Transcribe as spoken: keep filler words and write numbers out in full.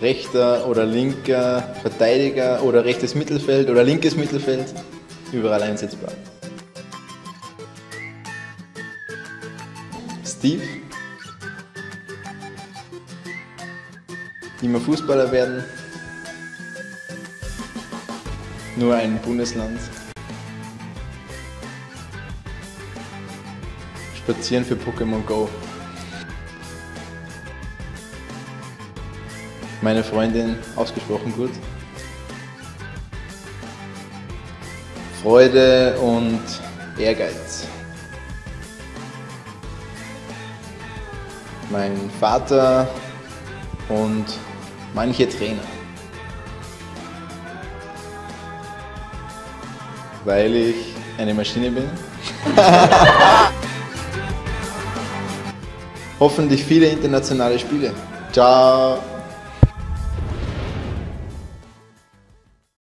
rechter oder linker Verteidiger oder rechtes Mittelfeld oder linkes Mittelfeld, überall einsetzbar. Steve, immer Fußballer werden, nur ein Bundesland, spazieren für Pokémon Go. Meine Freundin ausgesprochen gut. Freude und Ehrgeiz. Mein Vater und manche Trainer. Weil ich eine Maschine bin. Hoffentlich viele internationale Spiele. Ciao!